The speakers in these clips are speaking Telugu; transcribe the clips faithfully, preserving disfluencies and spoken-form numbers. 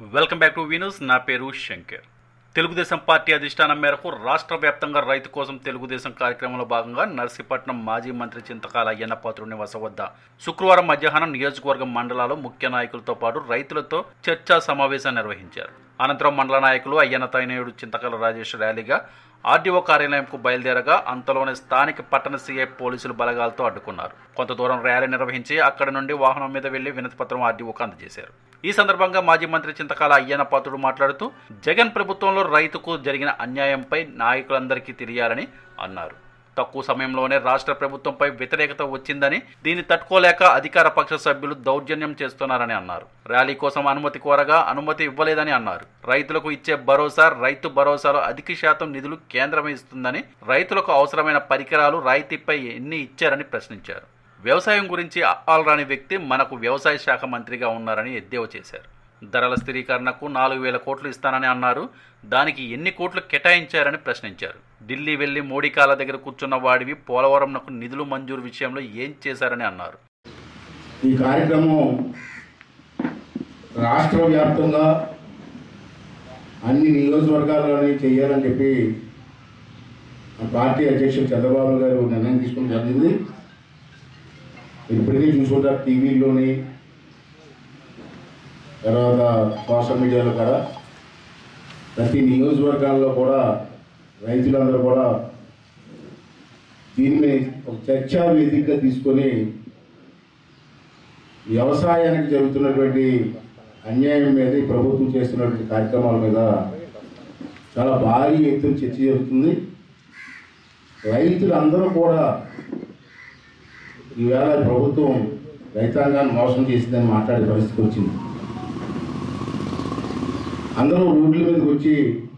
Welcome back to Venus. నా పేరు శంకర్. తెలుగుదేశం పార్టీ అధిష్టానం మేరకు రాష్ట్ర వ్యాప్తంగా రైతు కోసం తెలుగుదేశం కార్యక్రమంలో భాగంగా నర్సీపట్నం మాజీ మంత్రి చింతకాల అయ్యన్న పాత్రుడి నివాసం వద్ద శుక్రవారం మధ్యాహ్నం నియోజకవర్గం మండలాల్లో ముఖ్య నాయకులతో పాటు రైతులతో చర్చా సమావేశం నిర్వహించారు. అనంతరం మండల నాయకులు అయ్యన్న తైనేయుడు చింతకాల రాజేష్ ర్యాలీగా ఆర్డీఓ కార్యాలయంకు బయలుదేరగా అంతలోనే స్థానిక పట్టణ సీఐ పోలీసులు బలగాలతో అడ్డుకున్నారు. కొంత దూరం ర్యాలీ నిర్వహించి అక్కడి నుండి వాహనం మీద వెళ్లి వినతిపత్రం ఆర్డీఓకు అందజేశారు. ఈ సందర్భంగా మాజీ మంత్రి చింతకాల అయ్యన్న పాత్రుడు మాట్లాడుతూ జగన్ ప్రభుత్వంలో రైతుకు జరిగిన అన్యాయంపై నాయకులందరికీ తెలియాలని అన్నారు. తక్కువ సమయంలోనే రాష్ట్ర ప్రభుత్వంపై వ్యతిరేకత వచ్చిందని, దీన్ని తట్టుకోలేక అధికార పక్ష సభ్యులు దౌర్జన్యం చేస్తున్నారని అన్నారు. ర్యాలీ కోసం అనుమతి కోరగా అనుమతి ఇవ్వలేదని అన్నారు. రైతులకు ఇచ్చే భరోసా, రైతు భరోసాలో అధిక శాతం నిధులు కేంద్రమే ఇస్తుందని, రైతులకు అవసరమైన పరికరాలు రాయితీపై ఎన్ని ఇచ్చారని ప్రశ్నించారు. వ్యవసాయం గురించి అప్పాలరాని వ్యక్తి మనకు వ్యవసాయ శాఖ మంత్రిగా ఉన్నారని ఎద్దేవా చేశారు. ధరల స్థిరీకరణకు నాలుగు వేల కోట్లు ఇస్తానని అన్నారు. దానికి ఎన్ని కోట్లు కేటాయించారని ప్రశ్నించారు. ఢిల్లీ వెళ్లి మోడీ కాళ్ళ దగ్గర కూర్చున్న వాడివి పోలవరంకు నిధులు మంజూరు విషయంలో ఏం చేశారని అన్నారు. ఈ కార్యక్రమం రాష్ట్ర వ్యాప్తంగా అన్ని నియోజకవర్గాల్లోనే చేయాలని చెప్పి పార్టీ అధ్యక్షుడు చంద్రబాబు గారు నిర్ణయం తీసుకుని జరిగింది. ఇప్పటికీ చూసుకుంటారు టీవీలోని, తర్వాత సోషల్ మీడియాలో కూడా ప్రతి నియోజకవర్గాల్లో కూడా రైతులందరూ కూడా దీని మీద ఒక చర్చా వేదికగా తీసుకొని వ్యవసాయానికి జరుగుతున్నటువంటి అన్యాయం మీద ప్రభుత్వం చేస్తున్నటువంటి కార్యక్రమాల మీద చాలా భారీ ఎత్తున చర్చ జరుగుతుంది. రైతులందరూ కూడా ఈవేళ ప్రభుత్వం రైతాంగాన్ని మోసం చేసిందని మాట్లాడే పరిస్థితి వచ్చింది. అందరూ రోడ్ల మీదకి వచ్చి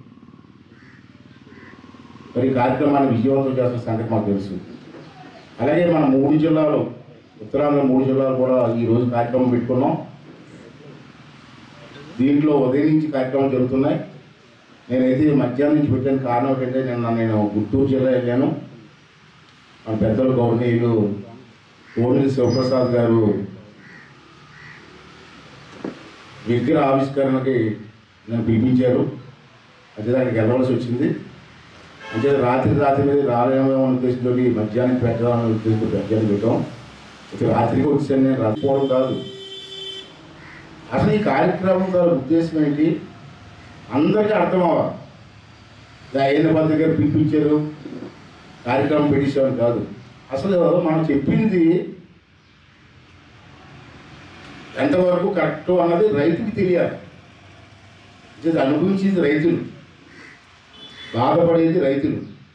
మరి కార్యక్రమాన్ని విజయవంతం చేస్తున్న సంగతి మాకు తెలుసు. అలాగే మన మూడు జిల్లాలు, ఉత్తరాంధ్ర మూడు జిల్లాలు కూడా ఈరోజు కార్యక్రమం పెట్టుకున్నాం. దీంట్లో ఉదయం నుంచి కార్యక్రమం జరుగుతున్నాయి. నేనైతే మధ్యాహ్నం నుంచి పెట్టిన కారణం ఏంటంటే నిన్న నేను గుంటూరు జిల్లా వెళ్ళాను. మన పెద్దలు గవర్నీయులు కోనేరు శివప్రసాద్ గారు విగ్రహ ఆవిష్కరణకి నన్ను పిలిపించారు. అంటే దానికి వెళ్ళవలసి వచ్చింది. అంటే రాత్రి రాత్రి మీద రాలేమో ఉద్దేశంతో మధ్యాహ్నం పెట్టాలనే ఉద్దేశంతో మధ్యాహ్నం పెట్టాం. అయితే రాత్రికి వచ్చాను, నేను రాకపోవడం కాదు. అసలు ఈ కార్యక్రమం ద్వారా ఉద్దేశం ఏంటి అందరికీ అర్థం అవ్వాలి. అయ్యన్న పాత్రుడు గారు పిలిపించారు, కార్యక్రమం పెట్టేసామని కాదు. అసలు మనం చెప్పింది ఎంతవరకు కరెక్ట్ అన్నది రైతుకి తెలియాలి. అనుభవించేది రైతులు, బాధపడేది రైతులు.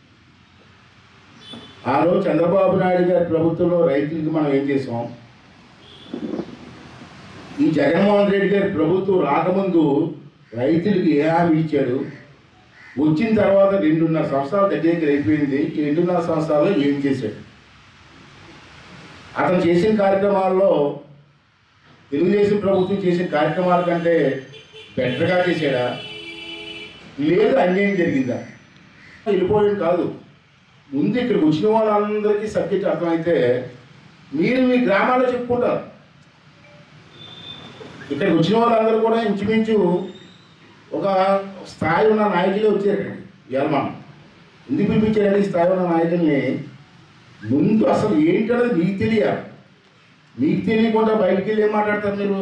ఆ రోజు చంద్రబాబు నాయుడు గారి ప్రభుత్వంలో రైతులకి మనం ఏం చేసాం, ఈ జగన్మోహన్ రెడ్డి గారి ప్రభుత్వం రాకముందు రైతులకి ఏ హామీ ఇచ్చాడు, వచ్చిన తర్వాత రెండున్నర సంవత్సరాలు దగ్గరికి అయిపోయింది. ఈ రెండున్నర సంవత్సరాల్లో ఏం చేశాడు, అతను చేసిన కార్యక్రమాల్లో తెలుగుదేశం ప్రభుత్వం చేసిన కార్యక్రమాల కంటే బెటర్గా చేశాడా, లేదు అన్యాయం జరిగిందా? వెళ్ళిపోయాడు కాదు. ముందు ఇక్కడికి వచ్చిన వాళ్ళందరికీ సబ్జెక్ట్ అర్థమైతే మీరు మీ గ్రామాల్లో చెప్పుకుంటారు. ఇక్కడికి వచ్చిన వాళ్ళందరూ కూడా ఇంచుమించు ఒక స్థాయి ఉన్న నాయకులే వచ్చారు. ఇవాళ మనం ఎందుకు పిలిపించారండి ఈ స్థాయి ఉన్న నాయకుల్ని? ముందు అసలు ఏంటనేది మీకు తెలియాలి. మీకు తెలియకుండా బయటికి వెళ్ళి ఏం మాట్లాడతారు మీరు?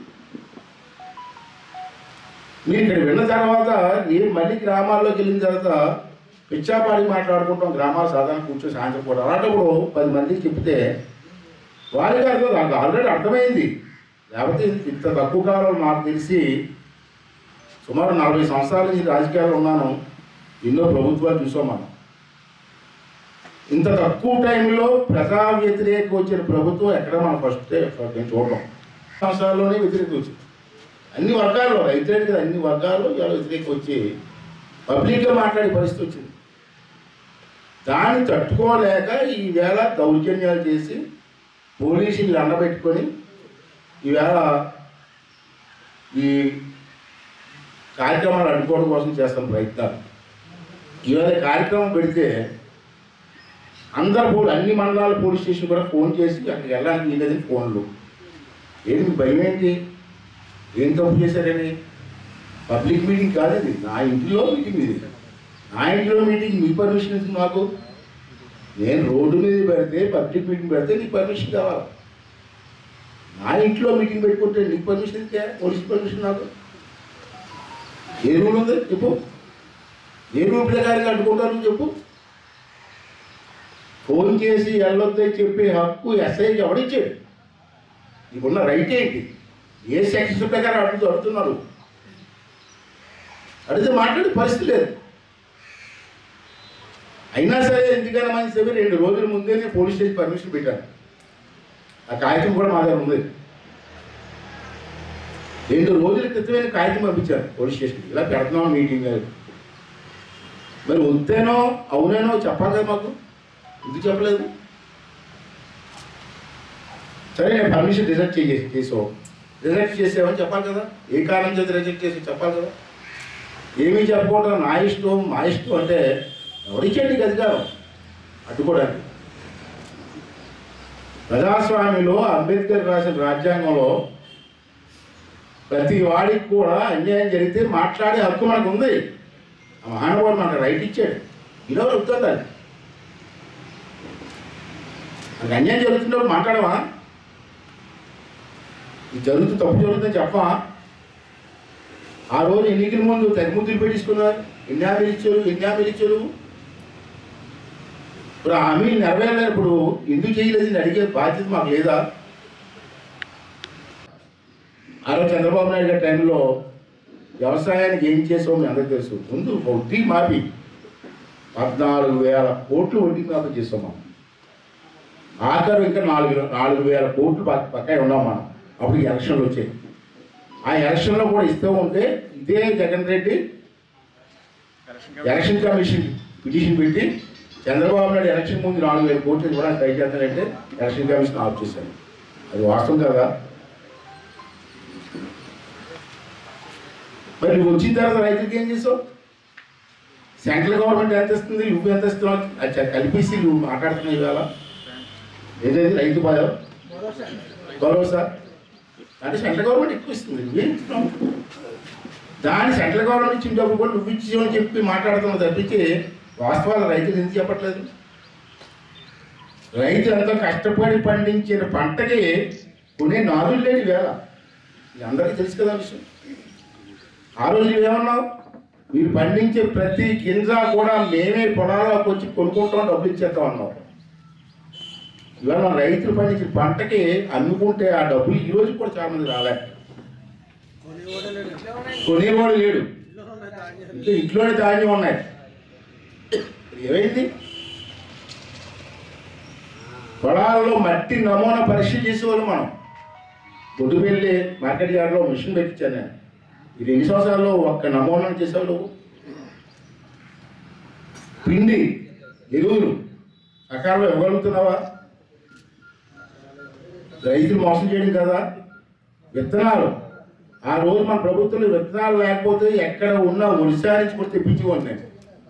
మీరు ఇక్కడ విన్న తర్వాత ఏం మళ్ళీ గ్రామాల్లోకి వెళ్ళిన తర్వాత పిచ్చాపాడి మాట్లాడుకుంటాం. గ్రామాలు సాధారణ కూర్చొని సాయంత్రం కూడా అలాంటప్పుడు పది మందికి చెప్తే వాళ్ళకి అర్థం, నాకు ఆల్రెడీ అర్థమైంది. లేకపోతే ఇంత తక్కువ కాలంలో నాకు తెలిసి సుమారు నలభై సంవత్సరాల నుంచి రాజకీయాల్లో ఉన్నాను, ఎన్నో ప్రభుత్వాలు చూసాం మనం. ఇంత తక్కువ టైంలో ప్రజా వ్యతిరేక వచ్చిన ప్రభుత్వం ఎక్కడ మనం ఫస్ట్ నేను చూడటం. సంవత్సరాల్లోనే వ్యతిరేక వచ్చింది అన్ని వర్గాల్లో, రైతులే కదా అన్ని వర్గాల్లో ఇవాళ వ్యతిరేక వచ్చి పబ్లిక్గా మాట్లాడే పరిస్థితి వచ్చింది. దాన్ని తట్టుకోలేక ఈవేళ దౌర్జన్యాలు చేసి పోలీసులు అండబెట్టుకొని ఈవేళ ఈ కార్యక్రమాలు అడ్డుకోవడం కోసం చేస్తాం ప్రయత్నాలు. ఈవేళ కార్యక్రమం పెడితే అందరు పోలీ అన్ని మండలాల పోలీస్ స్టేషన్ కూడా ఫోన్ చేసి అక్కడికి వెళ్ళడానికి వీలేదని ఫోన్లు. ఏంటి భయం ఏంటి, ఏం తప్పు చేశారని? పబ్లిక్ మీటింగ్ కాదు ఇది, నా ఇంట్లో మీటింగ్ ఇది. నా ఇంట్లో మీటింగ్ మీ పర్మిషన్ ఇస్తుంది నాకు. నేను రోడ్డు మీద పెడితే పబ్లిక్ మీటింగ్ పెడితే నీకు పర్మిషన్ కావాలి. నా ఇంట్లో మీటింగ్ పెట్టుకుంటే నీకు పర్మిషన్ ఇస్తే పోలీస్ పర్మిషన్ నాకు ఏ రూల్ ఉంది చెప్పు? ఏ రూల్ ప్రకారంగా అడ్డుకుంటాను చెప్పు? ఫోన్ చేసి వెళ్ళొద్దని చెప్పే హక్కు ఎస్ఐకి ఎవడిచ్చాడు? నీకున్న రైట్ ఏంటి? ఏ సెక్షన్ ప్రకారం అడుగుతూ అడుగుతున్నారు? అడిగితే మాట్లాడే పరిస్థితి లేదు. అయినా సరే ఎందుకైనా మంచి చెప్పి రెండు రోజుల ముందే నేను పోలీస్ స్టేషన్ పర్మిషన్ పెట్టాను. ఆ కాగితం కూడా మా దగ్గర ఉంది. రెండు రోజుల క్రితమే కాగితం పంపించాను పోలీస్ స్టేషన్కి, ఇలా పెడుతున్నాం మీటింగ్. మరి వద్దేనో అవునేనో చెప్పాలి కదా మాకు, ఎందుకు చెప్పలేదు? సరే నేను పర్మిషన్ రిజెక్ట్ చేసి చేసావు రిజెక్ట్ చేసావని చెప్పాలి కదా, ఏ కారణం చేసి రిజెక్ట్ చేసి చెప్పాలి కదా. ఏమీ చెప్పకుండా నా ఇష్టం మా ఇష్టం అంటే ఎవరిచ్చేయండి అధికారం అడ్డుకోవడానికి? ప్రజాస్వామ్యంలో అంబేద్కర్ రాసిన రాజ్యాంగంలో ప్రతి వాడికి కూడా అన్యాయం జరిగితే మాట్లాడే హక్కు మనకు ఉంది. ఆ మహానుభావుడు మనకు రైట్ ఇచ్చాడు. ఈరోజు వద్దండి, మనకు అన్యాయం జరుగుతున్నప్పుడు మాట్లాడమా? ఇది జరుగుతూ తప్పు జరుగుతుందని చెప్పమా? ఆ రోజు ఎన్నికల ముందు తగ్గుముద్దులు పెట్టించుకున్నారు. ఎన్ని హామీలు ఇచ్చారు ఎన్ని హామీలు ఇచ్చారు ఇప్పుడు ఆ హామీలు నెరవేరలేనప్పుడు ఎందుకు చేయలేదని అడిగే బాధ్యత మాకు లేదా? ఆ రోజు చంద్రబాబు నాయుడు గారి టైంలో వ్యవసాయానికి ఏం చేసామో మీ అందరికీ తెలుసు. ముందు వడ్డీ మాఫీ పద్నాలుగు వేల కోట్లు వడ్డీ మాఫీ చేసాం మనం. ఆఖరు ఇంకా నాలుగు నాలుగు వేల కోట్లు పక్క ఉన్నాం మనం. అప్పుడు ఎలక్షన్లు వచ్చాయి. ఆ ఎలక్షన్లో కూడా ఇస్తూ ఉంటే ఇదే Jagan Reddy election commission petition పెట్టి చంద్రబాబు నాయుడు ఎలక్షన్ ముందు నాలుగు వేల కోట్లు కూడా ట్రై చేస్తానంటే ఎలక్షన్ కమిషన్ ఆఫ్ చేశాను. అది వాస్తవం కదా? మరి నువ్వు వచ్చిన తర్వాత రైతులకి ఏం చేసావు? సెంట్రల్ గవర్నమెంట్ ఎంత ఇస్తుంది, నువ్వు ఎంత ఇస్తున్నావు అది కలిపేసి నువ్వు మాట్లాడుతున్నావు ఇవాళ. ఏదైతే రైతు భరోసా అంటే సెంట్రల్ గవర్నమెంట్ ఎక్కువ ఇస్తుంది, నువ్వేం ఇస్తున్నావు? దాని సెంట్రల్ గవర్నమెంట్ ఇచ్చిన డబ్బు కూడా నువ్వు ఇచ్చేవని చెప్పి మాట్లాడుతున్నావు తప్పించి వాస్తవాలు రైతులు ఎందుకు చెప్పట్లేదు? రైతు ఎంతో కష్టపడి పండించిన పంటకి కొనే నాదులు లేని వేళ ఇది అందరికీ తెలుసు కదా విషయం. ఆ రోజు ఏమన్నావు? మీరు పండించే ప్రతి గింజ కూడా మేమే పొలాల్లోకి వచ్చి కొనుక్కుంటాం, డబ్బులు ఇచ్చేస్తాం అన్నావు. ఇవాళ రైతులు పండించిన పంటకి అమ్ముకుంటే ఆ డబ్బులు ఈ రోజు కూడా చాలా మంది రాలే, కొనేవాడు లేడు, ఇంకా ఇంట్లోనే ధాన్యం ఉన్నాయి. ఏమైంది? పొలాల్లో మట్టి నమూనా పరీక్ష చేసేవాళ్ళు మనం. పొద్దుపెళ్ళి మార్కెట్ యార్డ్లో మిషన్ పెట్టించాను నేను. ఈ రెండు సంవత్సరాల్లో ఒక్క నమూనా చేసేవాళ్ళు. పిండి ఎరువులు సకాలంలో ఇవ్వగలుగుతున్నావా? రైతులు మోసం చేయడం కదా. విత్తనాలు ఆ రోజు మన ప్రభుత్వంలో విత్తనాలు లేకపోతే ఎక్కడ ఉన్నా ఒడిశా నుంచి కూడా తెప్పించుకోండి నేను.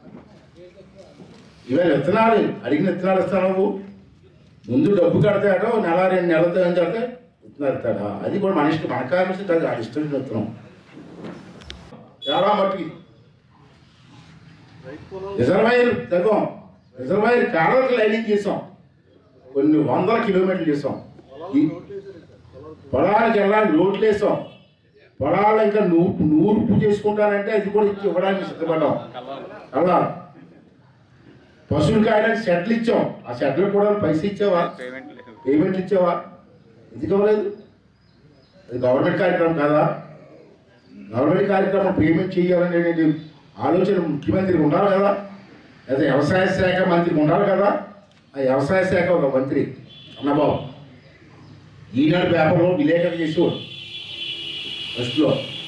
ఇవాళ విత్తనాలు అడిగిన విత్తనాలు ఇస్తాను. నువ్వు ముందు డబ్బు కడతాడో నెల రెండు నెలలతో ఏం చేస్తే విత్తనాలు ఇస్తాడా? అది కూడా మన ఇష్టం, మన కారణం కాదు, అది ఇష్టం విత్తనం. చాలా మట్టుకి రిజర్వాయర్ తగ్గాం, రిజర్వాయర్ కాలువకి లైనింగ్ చేసాం, కొన్ని వందల కిలోమీటర్లు చేసాం. పొలాలకు వెళ్ళడానికి రోడ్లు వేసాం. పొలాలు ఇంకా నూర్పు నూర్పు చేసుకుంటానంటే అది కూడా ఇచ్చి ఇవ్వడానికి సిద్ధపడ్డాం. అలా పశువులు కాయడానికి షెడ్లు ఇచ్చాం. ఆ షెడ్లు కూడా పైసలు ఇచ్చావా? పేమెంట్లు ఇచ్చావా? ఎందుకు ఇవ్వలేదు? అది గవర్నమెంట్ కార్యక్రమం కాదా? గవర్నమెంట్ కార్యక్రమం పేమెంట్ చేయాలనే ఆలోచన ముఖ్యమంత్రికి ఉండాలి కదా, లేదా వ్యవసాయ శాఖ మంత్రికి ఉండాలి కదా. ఆ వ్యవసాయ శాఖ ఒక మంత్రి అన్నబాబు ఈనాడు పేపర్లో విలేకరు చేసేవాడు ఫస్ట్లో.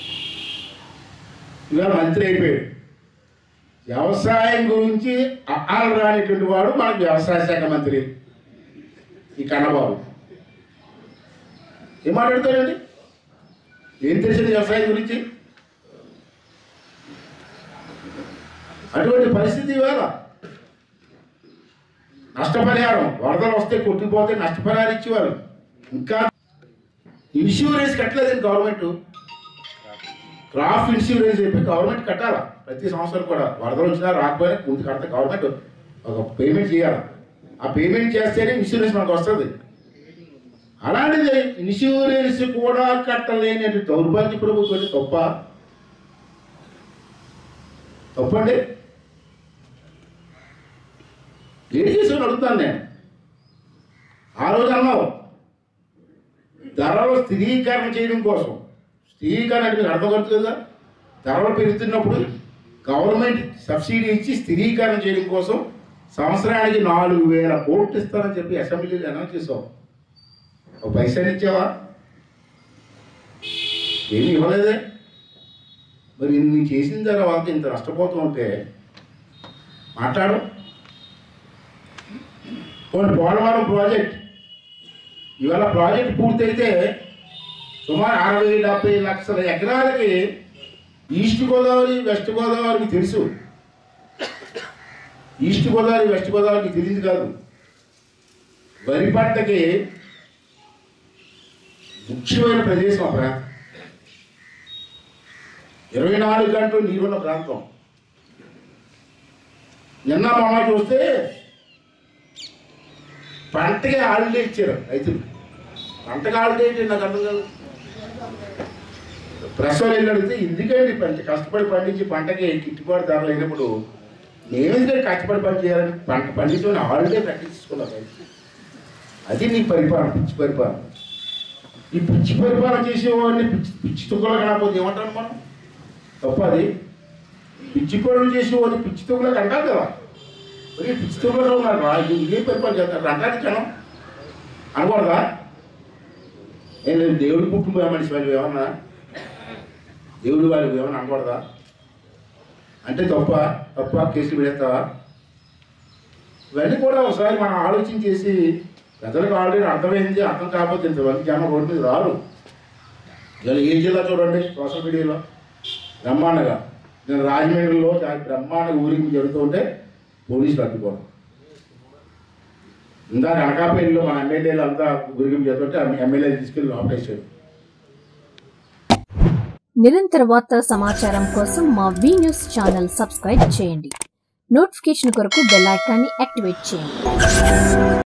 ఇవాళ మంత్రి అయిపోయాడు. వ్యవసాయం గురించి అఆలు రానిటువంటి వాడు మనకు వ్యవసాయ శాఖ మంత్రి ఈ కన్నబాబు. ఏం మాట్లాడతాడండి? ఏం తెలిసింది వ్యవసాయం గురించి? అటువంటి పరిస్థితి ఇవాళ. నష్టపరిహారం వరదలు వస్తే కొట్టుకుపోతే నష్టపరిహారం ఇచ్చేవారు. ఇంకా ఇన్సూరెన్స్ కట్టలేదండి గవర్నమెంట్. క్రాప్ ఇన్సూరెన్స్ చెప్పి గవర్నమెంట్ కట్టాలా ప్రతి సంవత్సరం కూడా వరదలు వచ్చినా రాకపోయినా ముందు కడితే గవర్నమెంట్ ఒక పేమెంట్ చేయాలి. ఆ పేమెంట్ చేస్తేనే ఇన్సూరెన్స్ మనకు వస్తుంది. అలాంటిది ఇన్సూరెన్స్ కూడా కట్టలేని దౌర్భాగ్య ప్రభుత్వం తప్ప తప్పండి. ఏం చేసుకుని అడుగుతాను నేను. ఆ రోజు అన్నావు ధరలు స్థిరీకరణ చేయడం కోసం. స్థిరీకరణ అంటే మీకు అర్థమవుతుంది కదా. ధరలు పెరుగుతున్నప్పుడు గవర్నమెంట్ సబ్సిడీ ఇచ్చి స్థిరీకరణ చేయడం కోసం సంవత్సరానికి నాలుగు వేల కోట్లు ఇస్తారని చెప్పి అసెంబ్లీలో అనౌన్స్ చేసావు. ఒక పైసలు ఇచ్చావా? ఏమి ఇవ్వలేదే. మరి ఇన్ని చేసిన తర్వాత ఇంత నష్టపోతూ ఉంటే మాట్లాడు. కొన్ని పోలవరం ప్రాజెక్ట్ ఇవాళ ప్రాజెక్ట్ పూర్తయితే సుమారు అరవై డెబ్బై లక్షల ఎకరాలకి ఈస్ట్ గోదావరి వెస్ట్ గోదావరికి తెలుసు. ఈస్ట్ గోదావరి వెస్ట్ గోదావరికి తెలియదు కాదు. వరి పంటకి ముఖ్యమైన ప్రదేశం ఆ ప్రాంతం. ఇరవై నాలుగు గంటలు నీరున్న ప్రాంతం. నిన్న మొన్న చూస్తే పంటకి హాలిడే ఇచ్చారు రైతులు. పంటకి హాలిడే ఏంటి నాకు అర్థం కాదు. ప్రసవం వెళ్ళి అడిగితే ఎందుకండి పంట కష్టపడి పండించి పంటకి గిట్టుబాటు ధర లేనప్పుడు నేనేందుకంటే కష్టపడి పని చేయాలని పంట పండించుకొని హాలిడే ప్రకటించుకున్నాను. అది నీ పరిపాలన, పిచ్చి పరిపాలన. ఈ పిచ్చి పరిపాలన చేసేవాడిని పిచ్చి పిచ్చి తుక్కలు కాకపోతే ఏమంటాను మనం? తప్ప అది పిచ్చి పనులు చేసేవాడిని పిచ్చి తుక్కలకు అంటారు కదా. మరి పిచ్చి తుక్కలు ఉన్నారు ఇదే పరిపాలన చేస్తారు అంటారు జనం అనకూడదా? నేను దేవుడి కుటుంబ మనిషి వాళ్ళు ఏమన్నా దేవుడి వాళ్ళు ఏమన్నా అనకూడదా? అంటే తప్ప తప్ప కేసులు పెడతావా? ఇవన్నీ కూడా ఒకసారి మనం ఆలోచన చేసి ప్రజలకు ఆల్రెడీ అర్థమైంది. అర్థం కాకపోతే ఇంతమంది జనం రోడ్డు మీద రారు. ఇలా ఏ జిల్లా చూడండి సోషల్ మీడియాలో బ్రహ్మాండగా. నేను రాజమండ్రిలో బ్రహ్మాండగా ఊరికి జరుగుతుంటే పోలీసులు అడ్డుకోవడం. ఇందాక అనకాపల్లిలో మన ఎమ్మెల్యేలు అంతా ఊరికి జరుగుతుంటే ఎమ్మెల్యే తీసుకెళ్ళి ఆపరేషన్. నిరంతర వార్తా సమాచారం కోసం మా వి న్యూస్ ఛానల్ సబ్స్క్రైబ్ చేయండి. నోటిఫికేషన్ కొరకు బెల్ ఐకాన్ని యాక్టివేట్ చేయండి.